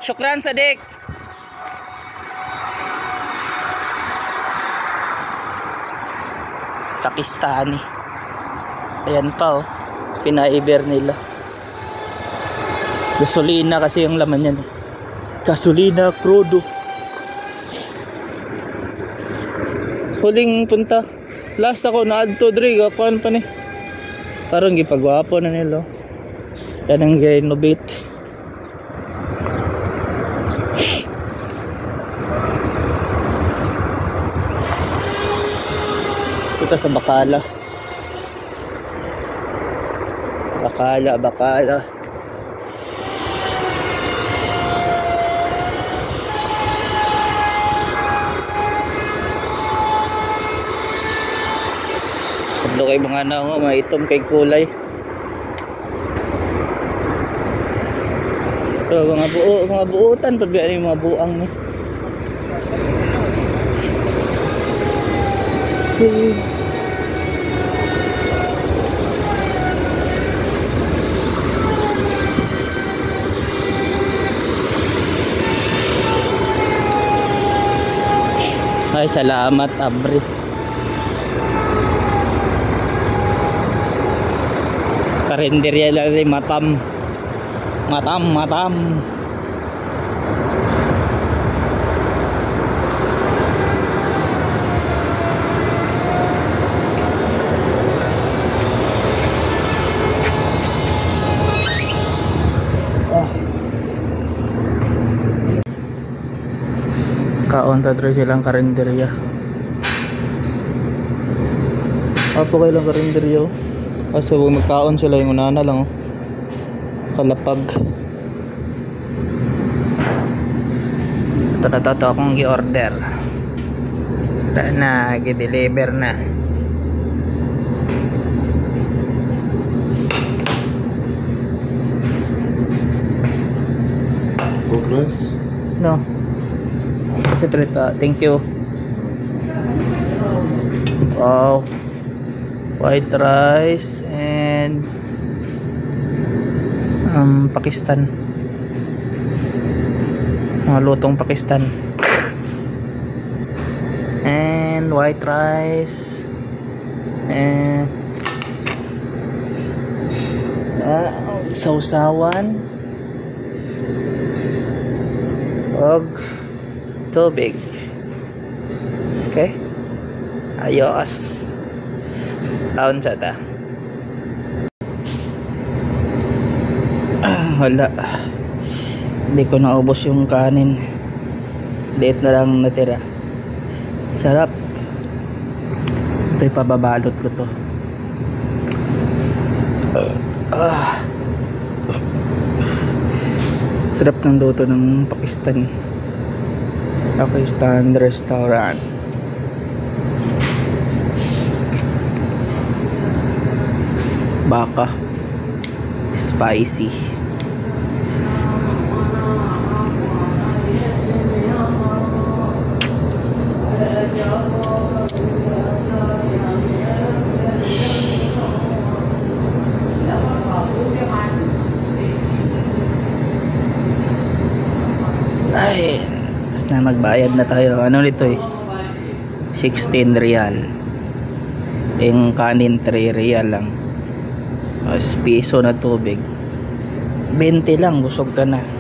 Syukran Sadik. Pakistani. Ayan pa oh. Pinaiber nila. Gasolina kasi yung laman yan. Gasolina crudo. Huling punta. Last ako na adto diri gakuan pa ni. Karon gipagwapo na nila. Yan ang renovate. Ito sa Bacala. Bacala. Kadlo kay mga ano, maitom kay kulay. So, mga buutan pag biyan yung mga buang ni. Ay, salamat Abri. Karinderya lang rin matam. Kaon ta dre silang karinderya. Apo kailang karinderya. Kaso huwag magkaon sila yung unana lang oh. Kalapag. Ito akong i-order. Ito na, i-deliver na. Progress? No. Kasi thank you. Wow. White rice and Pakistan. Mga lutong Pakistan. And white rice and sausawan og tubig. Okay? Ayos. Taon siya ta. Wala. Hindi ko naubos yung kanin. Liit na lang natira. Sarap. Ito'y pababalot ko to. Sarap ng luto ng Pakistan. Pakistan restaurant. Baka spicy. Ay, basta na magbayad na tayo. Ano nito eh? 16 real. Yung kanin 3 real lang. Piso na tubig 20 lang, busog ka na.